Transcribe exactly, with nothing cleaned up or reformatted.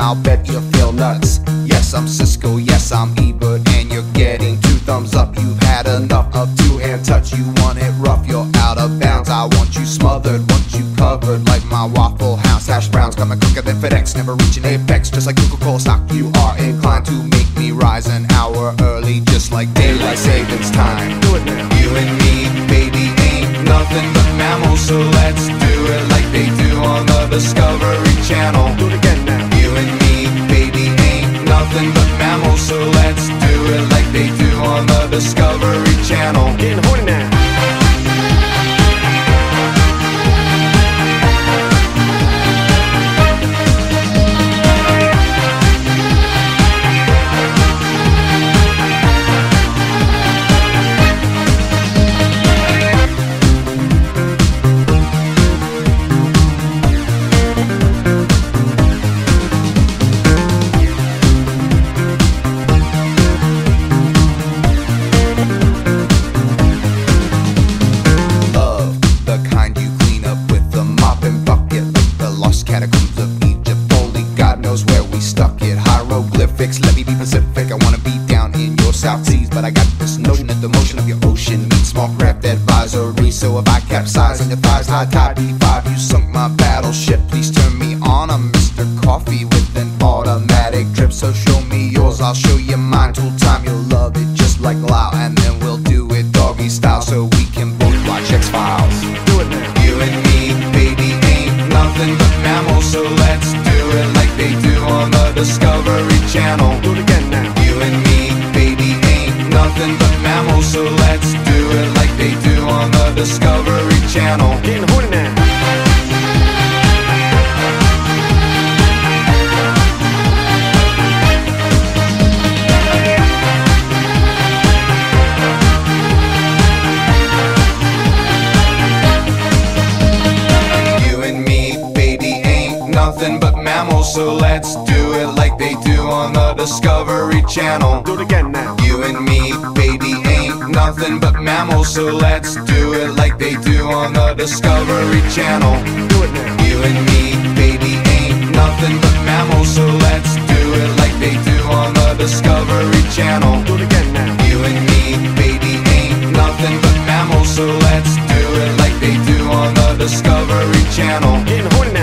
I'll bet you feel nuts. Yes, I'm Cisco, yes, I'm Ebert, and you're getting two thumbs up. You've had enough of two-hand touch. You want it rough, you're out of bounds. I want you smothered, want you covered like my Waffle House hash browns. Coming quicker than FedEx, never reaching apex. Just like Coca-Cola stock, you are inclined to make me rise an hour early, just like daylight savings time. Do it now. You and me, baby, ain't nothing but mammals, so let's do it like they do on the Discovery Channel. Do it again now. You and me, baby, ain't nothing but mammals, so let's do it like they do on the Discovery Channel. Getting horny now. Catacombs of Egypt, only God knows where we stuck it. Hieroglyphics, let me be Pacific. I wanna be down in your South Seas, but I got this notion that the motion of your ocean meets small craft advisory. So if I capsize on your thighs, high tide B five, you sunk my battleship. Please turn me on, I'm Mister Coffee with an automatic drip. So show me yours, I'll show you mine. Tool time, you'll love it just like Lao, and then we'll do it doggy style so we can both watch X-Files. Do it now. You and me, baby, ain't nothing but mammals, so let's do it like they do on the Discovery Channel. Do it again now. You and me, baby, ain't nothing but mammals, so let's do it like they do on the Discovery Channel. Getting horny now. Nothing but mammals, so let's do it like they do on the Discovery Channel. Do it again now. You and me, baby, ain't nothing but mammals, so let's do it like they do on the Discovery Channel. Do it now. You and me, baby, ain't nothing but mammals, so let's do it like they do on the Discovery Channel. Do it again now. You and me, baby, ain't nothing but mammals, so let's do it like they do on the Discovery Channel. Getting horny now.